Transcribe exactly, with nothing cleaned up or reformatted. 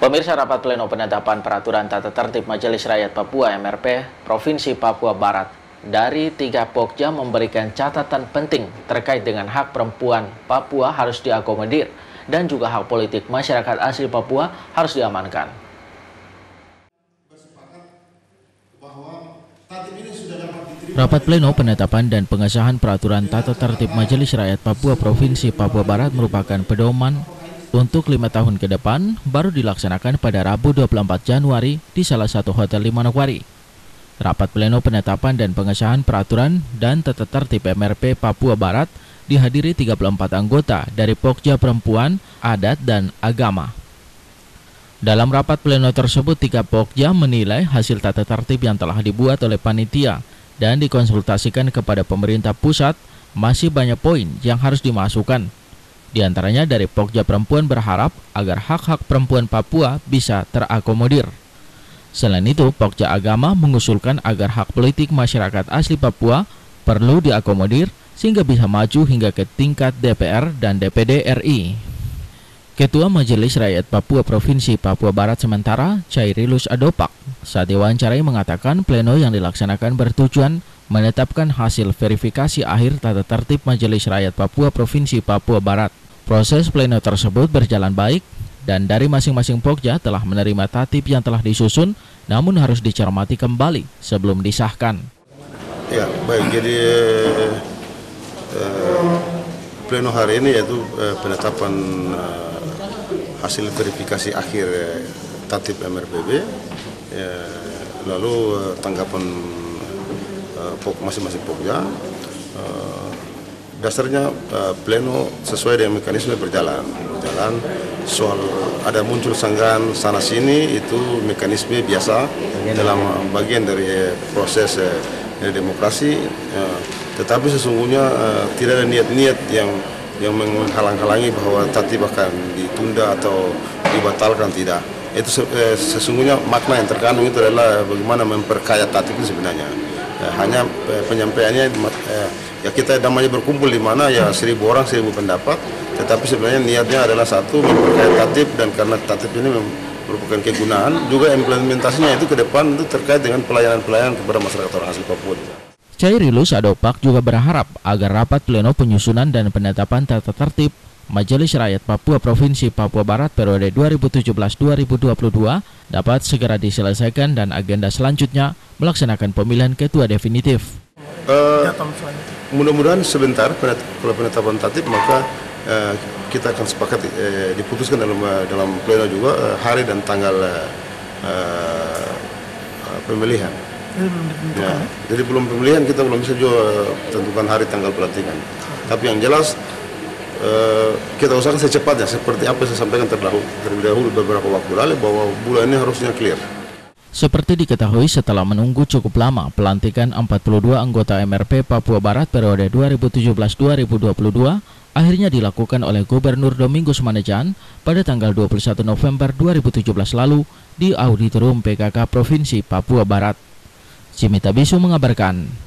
Pemirsa, rapat pleno penetapan peraturan tata tertib Majelis Rakyat Papua M R P Provinsi Papua Barat dari tiga Pokja memberikan catatan penting terkait dengan hak perempuan Papua harus diakomodir dan juga hak politik masyarakat asli Papua harus diamankan. Rapat pleno penetapan dan pengesahan peraturan tata tertib Majelis Rakyat Papua Provinsi Papua Barat merupakan pedoman untuk lima tahun ke depan baru dilaksanakan pada Rabu dua puluh empat Januari di salah satu hotel di Manokwari. Rapat pleno penetapan dan pengesahan peraturan dan tata tertib M R P Papua Barat dihadiri tiga puluh empat anggota dari Pokja Perempuan, Adat, dan Agama. Dalam rapat pleno tersebut, tiga Pokja menilai hasil tata tertib yang telah dibuat oleh panitia dan dikonsultasikan kepada pemerintah pusat masih banyak poin yang harus dimasukkan. Di antaranya dari Pokja Perempuan berharap agar hak-hak perempuan Papua bisa terakomodir. Selain itu, Pokja Agama mengusulkan agar hak politik masyarakat asli Papua perlu diakomodir sehingga bisa maju hingga ke tingkat D P R dan D P D R I. Ketua Majelis Rakyat Papua Provinsi Papua Barat sementara, Chairilus Adopak, saat diwawancarai mengatakan pleno yang dilaksanakan bertujuan menetapkan hasil verifikasi akhir tata tertib Majelis Rakyat Papua Provinsi Papua Barat. Proses pleno tersebut berjalan baik dan dari masing-masing Pokja telah menerima tatip yang telah disusun, namun harus dicermati kembali sebelum disahkan. Ya, baik. Jadi eh, pleno hari ini yaitu eh, penetapan eh, hasil verifikasi akhir eh, tatip M R P B, eh, lalu eh, tanggapan masing-masing Pokja. Uh, dasarnya uh, pleno sesuai dengan mekanisme berjalan berjalan soal ada muncul sanggahan sana sini, itu mekanisme biasa dalam bagian dari proses uh, dari demokrasi, uh, tetapi sesungguhnya uh, tidak ada niat-niat yang yang menghalang-halangi bahwa tatip akan ditunda atau dibatalkan, tidak. Itu uh, sesungguhnya makna yang terkandung itu adalah bagaimana memperkaya tatip itu sebenarnya. Ya, hanya eh, penyampaiannya eh, ya kita namanya berkumpul di mana ya seribu orang seribu pendapat, tetapi sebenarnya niatnya adalah satu, memperkaya tatip, dan karena tatip ini merupakan kegunaan juga implementasinya itu ke depan itu terkait dengan pelayanan-pelayanan kepada masyarakat orang asli Papua. Chairilus Adopak juga berharap agar rapat pleno penyusunan dan penetapan tata tertib Majelis Rakyat Papua Provinsi Papua Barat periode dua ribu tujuh belas sampai dua ribu dua puluh dua dapat segera diselesaikan dan agenda selanjutnya melaksanakan pemilihan ketua definitif. Uh, Mudah-mudahan sebentar kalau penetapan tatip maka uh, kita akan sepakat uh, diputuskan dalam uh, dalam pleno juga uh, hari dan tanggal uh, uh, pemilihan. Jadi belum ditentukan. Ya, jadi belum pemilihan kita belum bisa juga tentukan hari tanggal pelantikan. Tapi yang jelas Uh, kita usahakan secepatnya seperti apa yang saya sampaikan terlebih dahulu beberapa waktu lalu bahwa bulan ini harusnya clear. Seperti diketahui setelah menunggu cukup lama pelantikan empat puluh dua anggota M R P Papua Barat periode dua ribu tujuh belas sampai dua ribu dua puluh dua akhirnya dilakukan oleh Gubernur Domingus Manajan pada tanggal dua puluh satu November dua ribu tujuh belas lalu di Auditorium P K K Provinsi Papua Barat. Jimmy Tabisu mengabarkan.